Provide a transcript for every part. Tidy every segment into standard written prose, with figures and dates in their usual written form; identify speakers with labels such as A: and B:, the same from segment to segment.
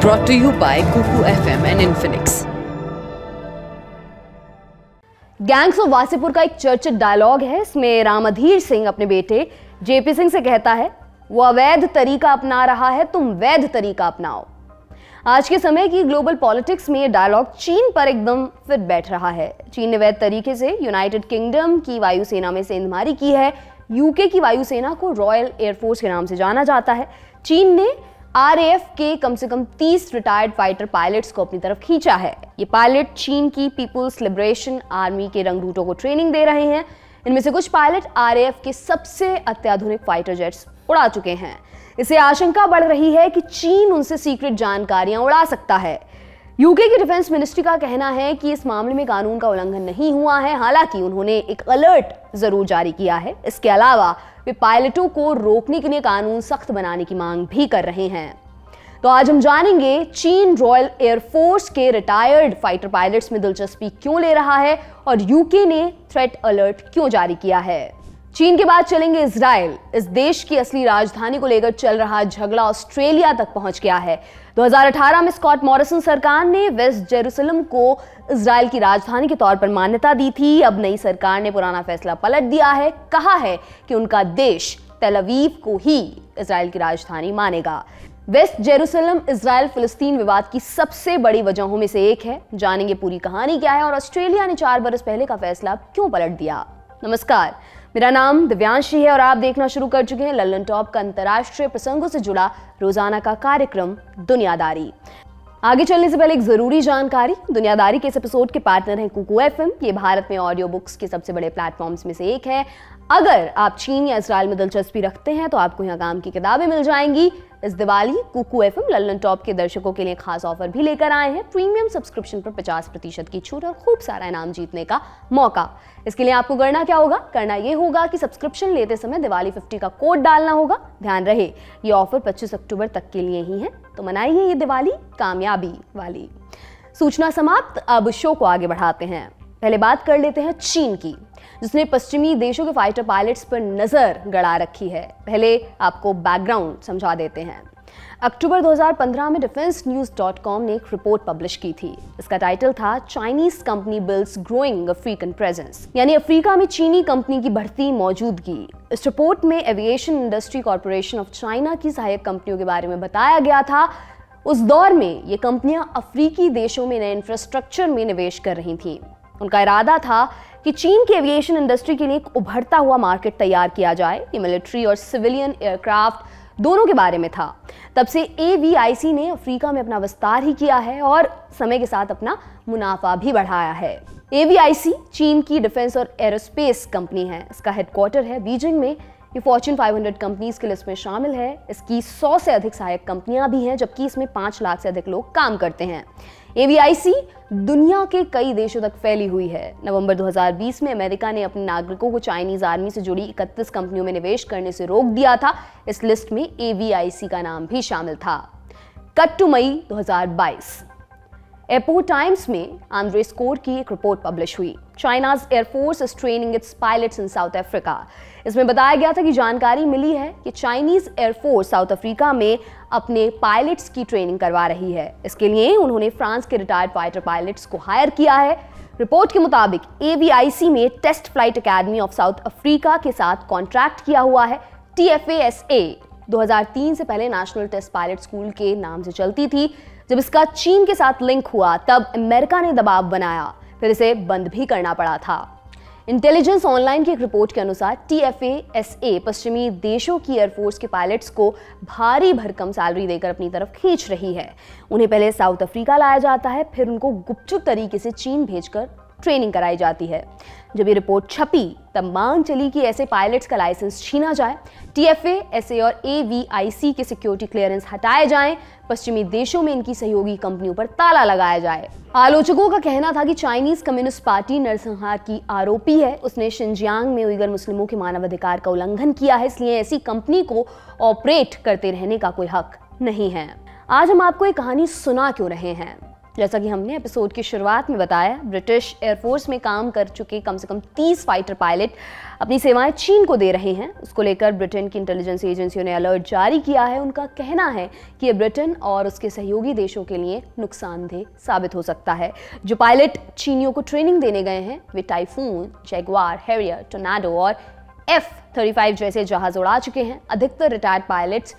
A: brought to you by Kuku FM and Infinix.
B: Gangs of Wasseypur का एक चर्चित dialogue है। इसमें रामधीर सिंह अपने बेटे जेपी सिंह से कहता है, वो अवैध तरीका अपना रहा है, तुम वैध तरीका अपनाओ। आज के समय की ग्लोबल पॉलिटिक्स में ये डायलॉग चीन पर एकदम फिट बैठ रहा है। चीन ने वैध तरीके से यूनाइटेड किंगडम की वायुसेना में सेंधमारी की है। यूके की वायुसेना को रॉयल एयरफोर्स के नाम से जाना जाता है। चीन ने आरएएफ के कम से कम 30 रिटायर्ड फाइटर पायलट्स को अपनी तरफ खींचा है। ये पायलट चीन की पीपुल्स लिबरेशन आर्मी के रंगरूटों को ट्रेनिंग दे रहे हैं। इनमें से कुछ पायलट आरएएफ के सबसे अत्याधुनिक फाइटर जेट्स उड़ा चुके हैं। इससे आशंका बढ़ रही है कि चीन उनसे सीक्रेट जानकारियां उड़ा सकता है। यूके की डिफेंस मिनिस्ट्री का कहना है कि इस मामले में कानून का उल्लंघन नहीं हुआ है। हालांकि उन्होंने एक अलर्ट जरूर जारी किया है। इसके अलावा वे पायलटों को रोकने के लिए कानून सख्त बनाने की मांग भी कर रहे हैं। तो आज हम जानेंगे चीन रॉयल एयरफोर्स के रिटायर्ड फाइटर पायलट्स में दिलचस्पी क्यों ले रहा है और यूके ने थ्रेट अलर्ट क्यों जारी किया है। चीन के बाद चलेंगे इजराइल। इस देश की असली राजधानी को लेकर चल रहा झगड़ा ऑस्ट्रेलिया तक पहुंच गया है। 2018 में स्कॉट मॉरिसन सरकार ने वेस्ट जेरूसलम को इजराइल की राजधानी के तौर पर मान्यता दी थी। अब नई सरकार ने पुराना फैसला पलट दिया है। कहा है कि उनका देश तेल अवीव को ही इजराइल की राजधानी मानेगा। वेस्ट जेरूसलम इजराइल फिलिस्तीन विवाद की सबसे बड़ी वजहों में से एक है। जानेंगे पूरी कहानी क्या है और ऑस्ट्रेलिया ने 4 बरस पहले का फैसला क्यों पलट दिया। नमस्कार, मेरा नाम दिव्यांशी है और आप देखना शुरू कर चुके हैं लल्लन टॉप का अंतर्राष्ट्रीय प्रसंगों से जुड़ा रोजाना का कार्यक्रम दुनियादारी। आगे चलने से पहले एक जरूरी जानकारी। दुनियादारी के इस एपिसोड के पार्टनर हैं कुकू एफएम। ये भारत में ऑडियो बुक्स के सबसे बड़े प्लेटफॉर्म्स में से एक है। अगर आप चीन या इजराइल में दिलचस्पी रखते हैं तो आपको यहाँ काम की किताबें मिल जाएंगी। इस Diwali Kuku FM Lallantop के दर्शकों के लिए खास ऑफर भी लेकर आए हैं। प्रीमियम सब्सक्रिप्शन पर 50% की छूट और खूब सारा इनाम जीतने का मौका। इसके लिए आपको करना क्या होगा? करना ये होगा कि सब्सक्रिप्शन लेते समय दिवाली 50 का कोड डालना होगा। ध्यान रहे, ये ऑफर 25 अक्टूबर तक के लिए ही है, तो मनाइए ये दिवाली कामयाबी वाली। सूचना समाप्त, अब शो को आगे बढ़ाते हैं। पहले बात कर लेते हैं चीन की, जिसने पश्चिमी देशों के फाइटर पायलट्स पर नजर गड़ा रखी है। पहले आपको बैकग्राउंड समझा देते हैं। अक्टूबर 2015 में defensenews.com ने एक रिपोर्ट पब्लिश की थी। इसका टाइटल था Chinese company builds growing African presence, यानी अफ्रीका में चीनी कंपनी की बढ़ती मौजूदगी। इस रिपोर्ट में aviation industry corporation of China की सहायक कंपनियों के बारे में बताया गया था। उस दौर में ये कंपनियां अफ्रीकी देशों में नए इंफ्रास्ट्रक्चर में निवेश कर रही थीं। उनका इरादा था कि चीन की एविएशन इंडस्ट्री के लिए एक उभरता हुआ मार्केट तैयार किया जाए। ये मिलिट्री और सिविलियन एयरक्राफ्ट दोनों के बारे में था। तब से एवीआईसी ने अफ्रीका में अपना विस्तार ही किया है और समय के साथ अपना मुनाफा भी बढ़ाया है। एवीआईसी चीन की डिफेंस और एरोस्पेस कंपनी है। इसका हेडक्वार्टर है बीजिंग में। ये फॉर्च्यून 500 कंपनीज की लिस्ट में शामिल है। इसकी 100 से अधिक सहायक कंपनियां भी हैं, जबकि इसमें 5 लाख से अधिक लोग काम करते हैं। एवीआईसी दुनिया के कई देशों तक फैली हुई है। नवंबर 2020 में अमेरिका ने अपने नागरिकों को चाइनीज आर्मी से जुड़ी 31 कंपनियों में निवेश करने से रोक दिया था। इस लिस्ट में एवीआईसी का नाम भी शामिल था। Cut to May 2022, airport times में आंद्रे स्कोर की एक रिपोर्ट पब्लिश हुई। China's air force is training its pilots in South Africa. इसमें बताया गया था कि जानकारी मिली है कि चाइनीज एयरफोर्स साउथ अफ्रीका में अपने पायलट्स की ट्रेनिंग करवा रही है। इसके लिए उन्होंने फ्रांस के रिटायर्ड फाइटर पायलट्स को हायर किया है। रिपोर्ट के मुताबिक एवीआईसी में test flight academy of South Africa के साथ कॉन्ट्रैक्ट किया हुआ है। TFASA 2003 से पहले नेशनल टेस्ट पायलट स्कूल के नाम से चलती थी। जब इसका चीन के साथ लिंक हुआ तब अमेरिका ने दबाव बनाया, फिर इसे बंद भी करना पड़ा था। इंटेलिजेंस ऑनलाइन की एक रिपोर्ट के अनुसार TFASA पश्चिमी देशों की एयरफोर्स के पायलट्स को भारी भरकम सैलरी देकर अपनी तरफ खींच रही है। उन्हें पहले साउथ अफ्रीका लाया जाता है, फिर उनको गुपचुप तरीके से चीन भेजकर ट्रेनिंग कराई जाती है। जब ये रिपोर्ट छपी तब मांग चली कि ऐसे पायलट्स का लाइसेंस छीना जाए, TFASA और AVIC के सिक्योरिटी क्लियरेंस हटाए जाएं, पश्चिमी देशों में इनकी सहयोगी कंपनियों पर ताला लगाया जाए। आलोचकों का कहना था कि चाइनीज कम्युनिस्ट पार्टी नरसंहार की आरोपी है। उसने शिनजियांग में उइगर मुस्लिमों के मानवाधिकार का उल्लंघन किया है, इसलिए ऐसी कंपनी को ऑपरेट करते रहने का कोई हक नहीं है। आज हम आपको एक कहानी सुना क्यों रहे हैं? जैसा कि हमने एपिसोड की शुरुआत में बताया, ब्रिटिश एयरफोर्स में काम कर चुके कम से कम 30 फाइटर पायलट अपनी सेवाएं चीन को दे रहे हैं। उसको लेकर ब्रिटेन की इंटेलिजेंस एजेंसियों ने अलर्ट जारी किया है। उनका कहना है कि ये ब्रिटेन और उसके सहयोगी देशों के लिए नुकसानदेह साबित हो सकता है। जो पायलट चीनियों को ट्रेनिंग देने गए हैं वे टाइफून, जैगुआर, हैरियर, टोर्नाडो और F-35 जैसे जहाज उड़ा चुके हैं। अधिकतर रिटायर्ड पायलट्स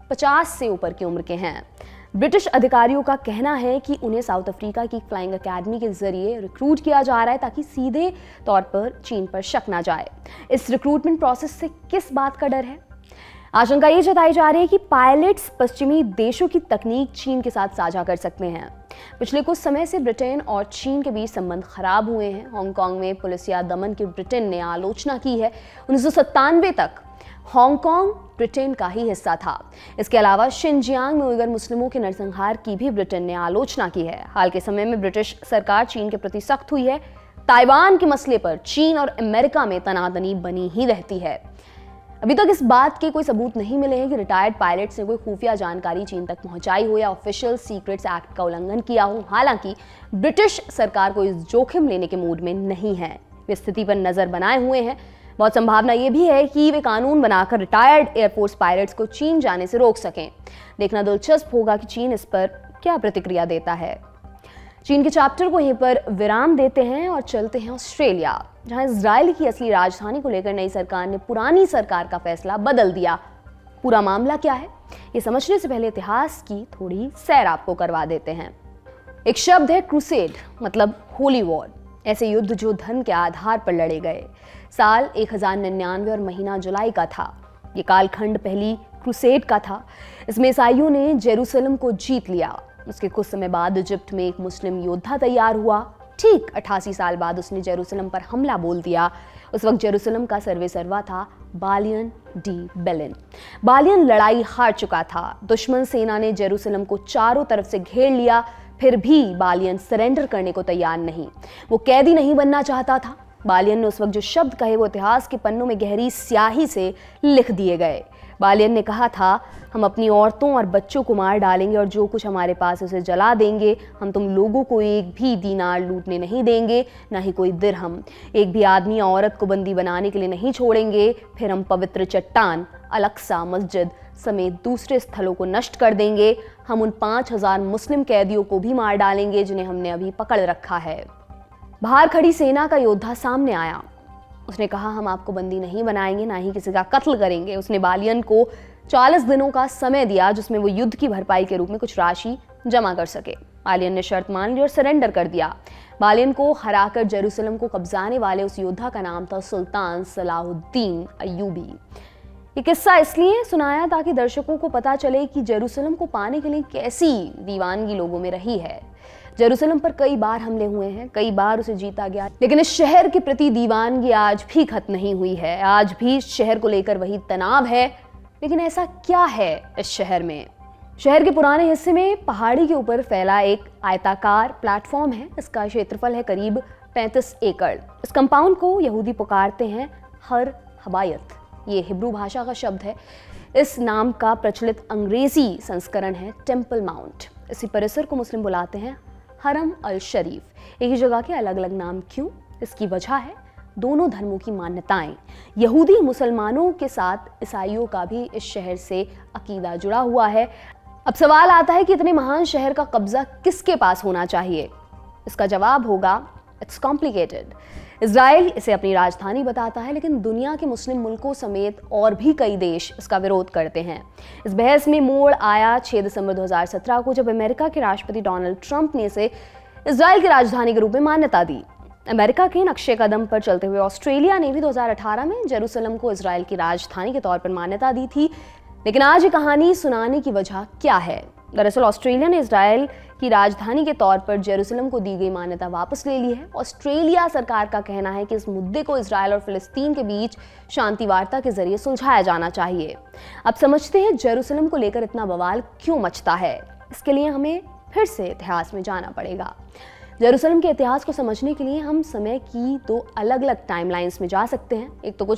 B: 50 से ऊपर की उम्र के हैं। ब्रिटिश अधिकारियों का कहना है कि उन्हें साउथ अफ्रीका की फ्लाइंग अकेडमी के जरिए रिक्रूट किया जा रहा है ताकि सीधे तौर पर चीन पर शक ना जाए। इस रिक्रूटमेंट प्रोसेस से किस बात का डर है? आशंका ये जताई जा रही है कि पायलट्स पश्चिमी देशों की तकनीक चीन के साथ साझा कर सकते हैं। पिछले कुछ समय से ब्रिटेन और चीन के बीच संबंध खराब हुए हैं। हांगकांग में पुलिसिया दमन की ब्रिटेन ने आलोचना की है। 1997 तक हांगकांग ब्रिटेन का ही हिस्सा था। इसके अलावा शिनजियांग में उइगर मुस्लिमों के नरसंहार की भी ब्रिटेन ने आलोचना की है। हाल के समय में ब्रिटिश सरकार चीन के प्रति सख्त हुई है। ताइवान के मसले पर चीन और अमेरिका में तनातनी बनी ही रहती है। अभी तक इस बात के कोई सबूत नहीं मिले हैं कि रिटायर्ड पायलट्स ने कोई खुफिया जानकारी चीन तक पहुंचाई हो या ऑफिशियल सीक्रेट्स एक्ट का उल्लंघन किया हो। हालांकि ब्रिटिश सरकार को इस जोखिम लेने के मूड में नहीं है। वे स्थिति पर नजर बनाए हुए हैं। बहुत संभावना यह भी है कि वे कानून बनाकर रिटायर्ड एयरफोर्स पायलट्स को चीन जाने से रोक सकें। देखना दिलचस्प होगा कि चीन इस पर क्या प्रतिक्रिया देता है। चीन के चैप्टर को यहीं पर विराम देते हैं और चलते हैं ऑस्ट्रेलिया, जहां इजराइल की असली राजधानी को लेकर नई सरकार ने पुरानी सरकार का फैसला बदल दिया। पूरा मामला क्या है, ये समझने से पहले इतिहास की थोड़ी सैर आपको करवा देते हैं। एक शब्द है क्रूसेड, मतलब होली वॉर। ऐसे युद्ध जो धन के आधार पर लड़े गए। साल 1099 और महीना जुलाई का था। ये कालखंड पहली क्रूसेड का था। इसमें ईसाइयों ने जेरूसलम को जीत लिया। उसके कुछ समय बाद इजिप्ट में एक मुस्लिम योद्धा तैयार हुआ। ठीक 88 साल बाद उसने जेरूसलम पर हमला बोल दिया। उस वक्त जेरूसलम का सर्वेसर्वा था बालियन डी बेलिन। बालियन लड़ाई हार चुका था। दुश्मन सेना ने जेरूसलम को चारों तरफ से घेर लिया। फिर भी बालियन सरेंडर करने को तैयार नहीं। वो कैदी नहीं बनना चाहता था। बालियन ने उस वक्त जो शब्द कहे वो इतिहास के पन्नों में गहरी स्याही से लिख दिए गए। बालियन ने कहा था, हम अपनी औरतों और बच्चों को मार डालेंगे और जो कुछ हमारे पास उसे जला देंगे। हम तुम लोगों को एक भी दीनार लूटने नहीं देंगे, ना ही कोई दिरहम। एक भी आदमी या औरत को बंदी बनाने के लिए नहीं छोड़ेंगे। फिर हम पवित्र चट्टान, अलक्सा मस्जिद समेत दूसरे स्थलों को नष्ट कर देंगे। हम उन 5000 मुस्लिम कैदियों को भी मार डालेंगे जिन्हें हमने अभी पकड़ रखा है। बाहर खड़ी सेना का योद्धा सामने आया। उसने कहा, हम आपको बंदी नहीं बनाएंगे, ना ही किसी का कत्ल करेंगे। उसने बालियन को 40 दिनों का समय दिया जिसमें वो युद्ध की भरपाई के रूप में कुछ राशि जमा कर सके। बालियन ने शर्त मान ली और सरेंडर कर दिया। बालियन को हराकर जेरूसलम को कब्जाने वाले उस योद्धा का नाम था सुल्तान सलाहुद्दीन अय्यूबी। ये किस्सा इसलिए सुनाया ताकि दर्शकों को पता चले कि जेरूसलम को पाने के लिए कैसी दीवानगी लोगों में रही है। जेरूसलम पर कई बार हमले हुए हैं, कई बार उसे जीता गया, लेकिन इस शहर के प्रति दीवानगी आज भी खत्म नहीं हुई है। आज भी इस शहर को लेकर वही तनाव है। लेकिन ऐसा क्या है इस शहर में? शहर के पुराने हिस्से में पहाड़ी के ऊपर फैला एक आयताकार प्लेटफॉर्म है। इसका क्षेत्रफल है करीब 35 एकड़। इस कंपाउंड को यहूदी पुकारते हैं हर हबायत। ये हिब्रू भाषा का शब्द है। इस नाम का प्रचलित अंग्रेजी संस्करण है टेम्पल माउंट। इसी परिसर को मुस्लिम बुलाते हैं हरम अल शरीफ। एक ही जगह के अलग अलग नाम क्यों? इसकी वजह है दोनों धर्मों की मान्यताएं। यहूदी मुसलमानों के साथ ईसाइयों का भी इस शहर से अकीदा जुड़ा हुआ है। अब सवाल आता है कि इतने महान शहर का कब्जा किसके पास होना चाहिए? इसका जवाब होगा, इट्स कॉम्प्लिकेटेड। इजराइल इसे अपनी राजधानी बताता है, लेकिन दुनिया के मुस्लिम मुल्कों समेत और भी कई देश इसका विरोध करते हैं। इस बहस में मोड़ आया 6 दिसंबर 2017 को, जब अमेरिका के राष्ट्रपति डोनाल्ड ट्रंप ने इसे इजराइल की राजधानी के रूप में मान्यता दी। अमेरिका के नक्शे कदम पर चलते हुए ऑस्ट्रेलिया ने भी 2018 में जेरूसलम को इजराइल की राजधानी के तौर पर मान्यता दी थी। लेकिन आज ये कहानी सुनाने की वजह क्या है? दरअसल ऑस्ट्रेलिया ने इजराइल की राजधानी के तौर पर जेरूसलम को दी गई मान्यता वापस ले ली है। ऑस्ट्रेलिया सरकार का कहना है कि इस मुद्दे को इजराइल और फिलिस्तीन के बीच शांति वार्ता के जरिए सुलझाया जाना चाहिए। अब समझते हैं जेरूसलम को लेकर इतना बवाल क्यों मचता है। इसके लिए हमें फिर से इतिहास में जाना पड़ेगा। जेरूसलम के इतिहास को समझने के लिए हम समय की 2 अलग अलग टाइमलाइंस में जा सकते हैं। एक तो कुछ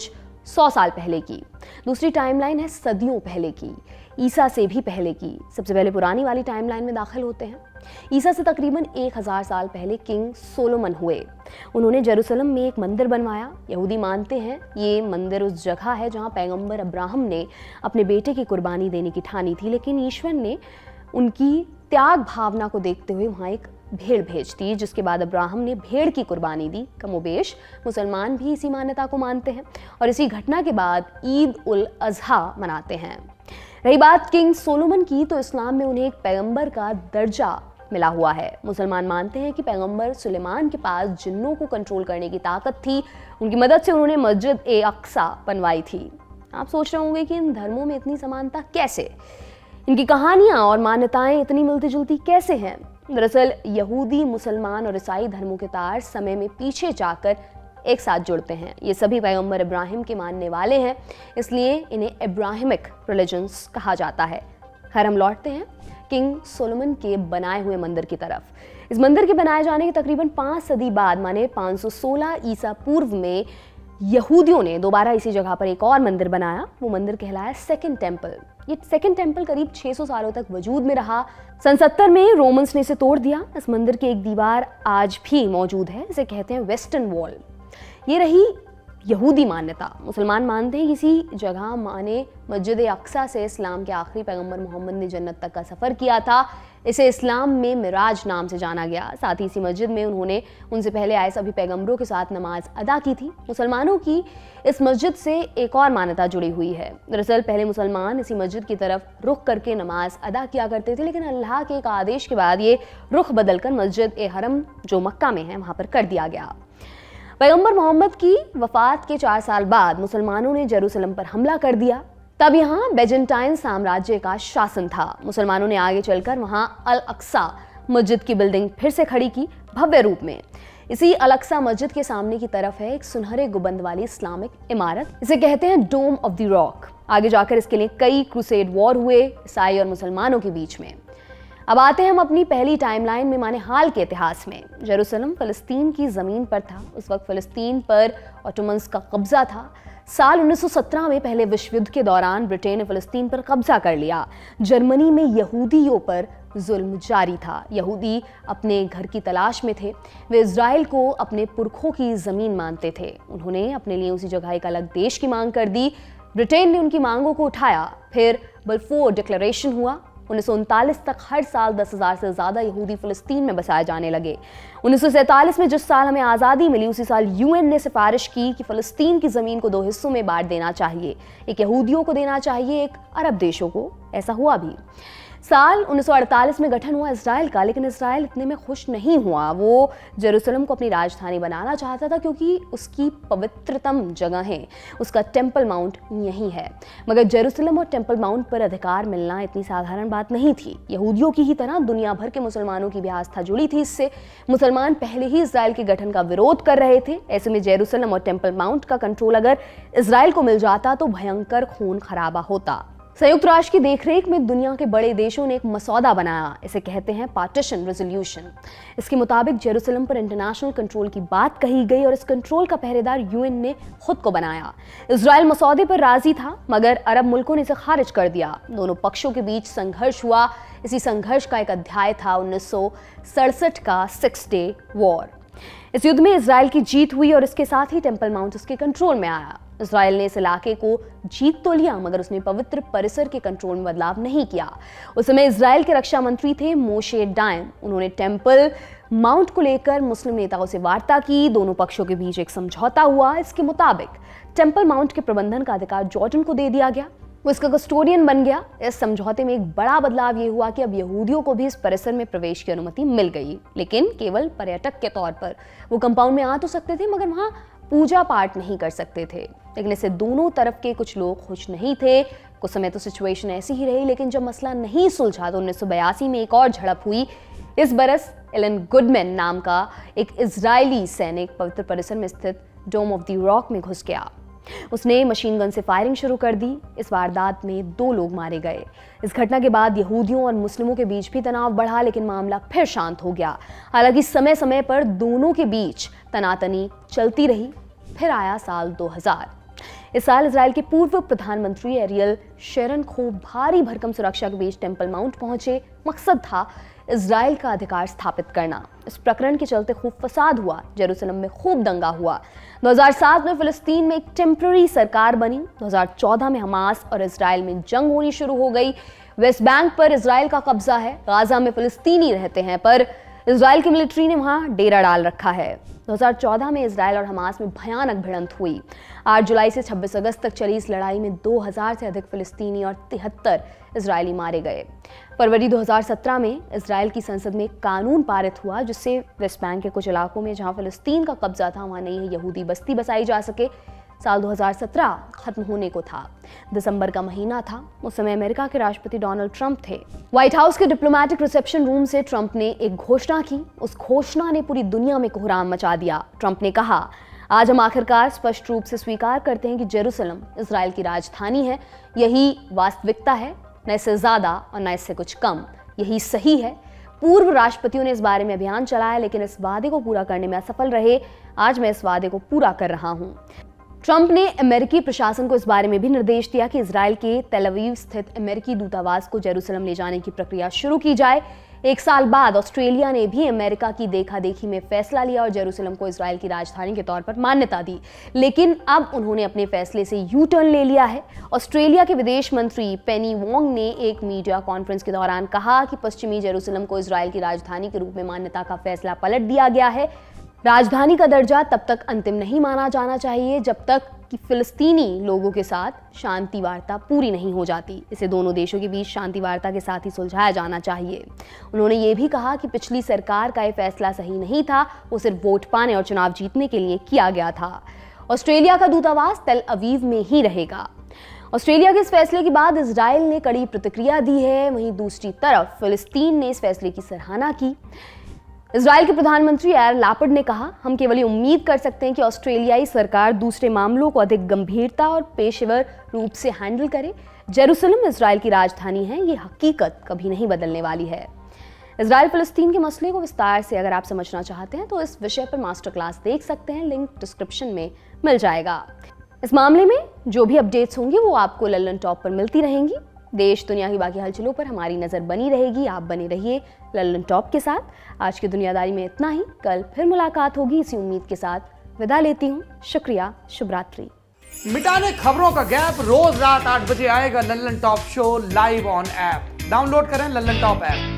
B: 100 साल पहले की। दूसरी टाइमलाइन है सदियों पहले की, ईसा से भी पहले की। सबसे पहले पुरानी वाली टाइमलाइन में दाखिल होते हैं। ईसा से तकरीबन 1000 साल पहले किंग सोलोमन हुए। उन्होंने जेरूसलम में एक मंदिर बनवाया। यहूदी मानते हैं ये मंदिर उस जगह है जहां पैगंबर अब्राहम ने अपने बेटे की कुर्बानी देने की ठानी थी, लेकिन ईश्वर ने उनकी त्याग भावना को देखते हुए वहां एक भेड़ भेज दी, जिसके बाद अब्राहम ने भेड़ की कुर्बानी दी। कमोबेश मुसलमान भी इसी मान्यता को मानते हैं और इसी घटना के बाद ईद उल अजहा मनाते हैं। रही बात किंग सोलोमन की, तो इस्लाम में उन्हें एक पैगंबर का दर्जा मिला हुआ है। मुसलमान मानते हैं कि पैगंबर सुलेमान के पास जिन्नों को कंट्रोल करने की ताकत थी। उनकी मदद से उन्होंने मस्जिद ए अक्सा बनवाई थी। आप सोच रहे होंगे कि इन धर्मों में इतनी समानता कैसे, इनकी कहानियां और मान्यताएं इतनी मिलती जुलती कैसे हैं? दरअसल यहूदी, मुसलमान और ईसाई धर्मों के तार समय में पीछे जाकर एक साथ जुड़ते हैं। ये सभी पैगंबर इब्राहिम के मानने वाले हैं, इसलिए इन्हें इब्राहिमिक रिलीजन्स कहा जाता है। खैर, हम लौटते हैं किंग सोलोमन के बनाए हुए मंदिर की तरफ। इस मंदिर के बनाए जाने के तकरीबन 5 सदी बाद, माने 516 ईसा पूर्व में, यहूदियों ने दोबारा इसी जगह पर एक और मंदिर बनाया। वो मंदिर कहलाया सेकंड टेम्पल। ये सेकंड टेम्पल करीब 600 सालों तक वजूद में रहा। सन 70 में रोमन्स ने इसे तोड़ दिया। इस मंदिर की एक दीवार आज भी मौजूद है, इसे कहते हैं वेस्टर्न वॉल। ये रही यहूदी मान्यता। मुसलमान मानते हैं इसी जगह माने मस्जिद अक्सा से इस्लाम के आखिरी पैगंबर मोहम्मद ने जन्नत तक का सफ़र किया था। इसे इस्लाम में मिराज नाम से जाना गया। साथ ही इसी मस्जिद में उन्होंने उनसे पहले आए सभी पैगंबरों के साथ नमाज अदा की थी। मुसलमानों की इस मस्जिद से एक और मान्यता जुड़ी हुई है। दरअसल पहले मुसलमान इसी मस्जिद की तरफ रुख करके नमाज अदा किया करते थे, लेकिन अल्लाह के एक आदेश के बाद ये रुख बदलकर मस्जिद ए हरम जो मक्का में है वहाँ पर कर दिया गया। पैगंबर मोहम्मद की वफात के 4 साल बाद मुसलमानों ने जेरूसलम पर हमला कर दिया। तब यहाँ बेजेंटाइन साम्राज्य का शासन था। मुसलमानों ने आगे चलकर वहाँ अल अक्सा मस्जिद की बिल्डिंग फिर से खड़ी की भव्य रूप में। इसी अल अक्सा मस्जिद के सामने की तरफ है एक सुनहरे गुंबद वाली इस्लामिक इमारत, इसे कहते हैं डोम ऑफ द रॉक। आगे जाकर इसके लिए कई क्रूसेड वॉर हुए ईसाई और मुसलमानों के बीच में। अब आते हैं हम अपनी पहली टाइमलाइन में, माने हाल के इतिहास में। जेरूसलम फिलिस्तीन की ज़मीन पर था। उस वक्त फिलिस्तीन पर ऑटोमन्स का कब्जा था। साल 1917 में पहले विश्व युद्ध के दौरान ब्रिटेन ने फिलिस्तीन पर कब्जा कर लिया। जर्मनी में यहूदियों पर जुल्म जारी था। यहूदी अपने घर की तलाश में थे। वे इज़राइल को अपने पुरखों की ज़मीन मानते थे। उन्होंने अपने लिए उसी जगह एक अलग देश की मांग कर दी। ब्रिटेन ने उनकी मांगों को उठाया। फिर बल्फोर डिक्लेरेशन हुआ। 1939 तक हर साल 10,000 से ज़्यादा यहूदी फिलिस्तीन में बसाए जाने लगे। 1947 में जिस साल हमें आज़ादी मिली, उसी साल यूएन ने सिफारिश की कि फ़लस्तीन की ज़मीन को 2 हिस्सों में बांट देना चाहिए, एक यहूदियों को देना चाहिए, एक अरब देशों को। ऐसा हुआ भी। साल 1948 में गठन हुआ इज़राइल का, लेकिन इज़राइल इतने में खुश नहीं हुआ। वो जेरूसलम को अपनी राजधानी बनाना चाहता था क्योंकि उसकी पवित्रतम जगह है, उसका टेम्पल माउंट यहीं है। मगर जेरूसलम और टेम्पल माउंट पर अधिकार मिलना इतनी साधारण बात नहीं थी। यहूदियों की ही तरह दुनिया भर के मुसलमानों की भी आस्था जुड़ी थी इससे। मुसलमान पहले ही इज़राइल के गठन का विरोध कर रहे थे। ऐसे में जेरूसलम और टेम्पल माउंट का कंट्रोल अगर इज़राइल को मिल जाता तो भयंकर खून खराबा होता। संयुक्त राष्ट्र की देखरेख में दुनिया के बड़े देशों ने एक मसौदा बनाया, इसे कहते हैं पार्टीशन रेजोल्यूशन। इसके मुताबिक जेरूसलम पर इंटरनेशनल कंट्रोल की बात कही गई और इस कंट्रोल का पहरेदार यूएन ने खुद को बनाया। इजराइल मसौदे पर राजी था, मगर अरब मुल्कों ने इसे खारिज कर दिया। दोनों पक्षों के बीच संघर्ष हुआ। इसी संघर्ष का एक अध्याय था 1967 का 6 डे वॉर। इस युद्ध में इजराइल की जीत हुई और इसके साथ ही टेम्पल माउंट उसके कंट्रोल में आया। इजराइल ने इस इलाके को जीत तो लिया, मगर उसने पवित्र परिसर के कंट्रोल में बदलाव नहीं किया। उस समय इजराइल के रक्षा मंत्री थे मोशे डायन। उन्होंने टेम्पल माउंट को लेकर मुस्लिम नेताओं से वार्ता की। दोनों पक्षों के बीच एक समझौता हुआ। इसके मुताबिक टेम्पल माउंट के प्रबंधन का अधिकार जॉर्डन को दे दिया गया। वो इसका कस्टोडियन बन गया। इस समझौते में एक बड़ा बदलाव ये हुआ कि अब यहूदियों को भी इस परिसर में प्रवेश की अनुमति मिल गई, लेकिन केवल पर्यटक के तौर पर। वो कंपाउंड में आ तो सकते थे, मगर वहाँ पूजा पाठ नहीं कर सकते थे। लेकिन इससे दोनों तरफ के कुछ लोग खुश नहीं थे। कुछ समय तो सिचुएशन ऐसी ही रही, लेकिन जब मसला नहीं सुलझा तो 1982 में एक और झड़प हुई। इस बरस एलन गुडमैन नाम का एक इजरायली सैनिक पवित्र परिसर में स्थित डोम ऑफ द रॉक में घुस गया। उसने मशीन गन से फायरिंग शुरू कर दी। इस वारदात में 2 लोग मारे गए। इस घटना के बाद यहूदियों और मुस्लिमों के बीच भी तनाव बढ़ा, लेकिन मामला फिर शांत हो गया। हालांकि समय समय पर दोनों के बीच तनातनी चलती रही। फिर आया साल 2000। इस साल इजराइल के पूर्व प्रधानमंत्री एरियल शेरन को भारी भरकम सुरक्षा के बीच टेम्पल माउंट पहुंचे। मकसद था इजराइल का अधिकार स्थापित करना। इस प्रकरण के चलते खूब फसाद हुआ, जेरूसलम में खूब दंगा हुआ। 2007 में फिलिस्तीन में एक टेम्पररी सरकार बनी। 2014 में हमास और इजराइल में जंग होनी शुरू हो गई। वेस्ट बैंक पर इजराइल का कब्जा है, गाजा में फिलिस्तीनी रहते हैं, पर इजराइल की मिलिट्री ने वहां डेरा डाल रखा है। 2014 में इजराइल और हमास में भयानक भिड़ंत हुई। 8 जुलाई से 26 अगस्त तक चली इस लड़ाई में 2000 से अधिक फिलिस्तीनी और 73 इजरायली मारे गए। फरवरी 2017 में इजराइल की संसद में एक कानून पारित हुआ जिससे वेस्ट बैंक के कुछ इलाकों में जहां फिलिस्तीन का कब्जा था वहां नई यहूदी बस्ती बसाई जा सके। साल 2017 खत्म होने को था। दिसंबर का महीना था। उस समय अमेरिका के राष्ट्रपति डोनाल्ड ट्रंप थे। व्हाइट हाउस के डिप्लोमेटिक रिसेप्शन रूम से ट्रंप ने एक घोषणा की। उस घोषणा ने पूरी दुनिया में कोहराम मचा दिया। ट्रंप ने कहा, आज हम आखिरकार स्पष्ट रूप से स्वीकार करते हैं कि जेरूसलम इजराइल की राजधानी है। यही वास्तविकता है, न इससे ज्यादा और न इससे कुछ कम। यही सही है। पूर्व राष्ट्रपतियों ने इस बारे में अभियान चलाया लेकिन इस वादे को पूरा करने में असफल रहे। आज मैं इस वादे को पूरा कर रहा हूं। ट्रंप ने अमेरिकी प्रशासन को इस बारे में भी निर्देश दिया कि इजराइल के तेल अवीव स्थित अमेरिकी दूतावास को जेरूसलम ले जाने की प्रक्रिया शुरू की जाए। 1 साल बाद ऑस्ट्रेलिया ने भी अमेरिका की देखा-देखी में फैसला लिया और जेरूसलम को इजराइल की राजधानी के तौर पर मान्यता दी। लेकिन अब उन्होंने अपने फैसले से यू टर्न ले लिया है। ऑस्ट्रेलिया के विदेश मंत्री पेनी वोंग ने एक मीडिया कॉन्फ्रेंस के दौरान कहा कि पश्चिमी जेरूसलम को इजराइल की राजधानी के रूप में मान्यता का फैसला पलट दिया गया है। राजधानी का दर्जा तब तक अंतिम नहीं माना जाना चाहिए जब तक कि फिलिस्तीनी लोगों के साथ शांति वार्ता पूरी नहीं हो जाती। इसे दोनों देशों के बीच शांति वार्ता के साथ ही सुलझाया जाना चाहिए। उन्होंने ये भी कहा कि पिछली सरकार का ये फैसला सही नहीं था, वो सिर्फ वोट पाने और चुनाव जीतने के लिए किया गया था। ऑस्ट्रेलिया का दूतावास तेल अवीव में ही रहेगा। ऑस्ट्रेलिया के इस फैसले के बाद इजराइल ने कड़ी प्रतिक्रिया दी है। वहीं दूसरी तरफ फिलिस्तीन ने इस फैसले की सराहना की। इजराइल के प्रधानमंत्री यार लापिड ने कहा, हम केवल ये उम्मीद कर सकते हैं कि ऑस्ट्रेलियाई सरकार दूसरे मामलों को अधिक गंभीरता और पेशेवर रूप से हैंडल करे। जेरूसलम इजराइल की राजधानी है, ये हकीकत कभी नहीं बदलने वाली है। इजराइल फिलिस्तीन के मसले को विस्तार से अगर आप समझना चाहते हैं तो इस विषय पर मास्टर क्लास देख सकते हैं, लिंक डिस्क्रिप्शन में मिल जाएगा। इस मामले में जो भी अपडेट्स होंगी वो आपको लल्लन टॉप पर मिलती रहेंगी। देश दुनिया की बाकी हलचलों पर हमारी नजर बनी रहेगी। आप बने रहिए लल्लन टॉप के साथ। आज की दुनियादारी में इतना ही। कल फिर मुलाकात होगी इसी उम्मीद के साथ विदा लेती हूँ। शुक्रिया, शुभ रात्रि।
C: मिटाने खबरों का गैप रोज रात 8 बजे आएगा Lallantop show live on app. Download करें लल्लन टॉप ऐप।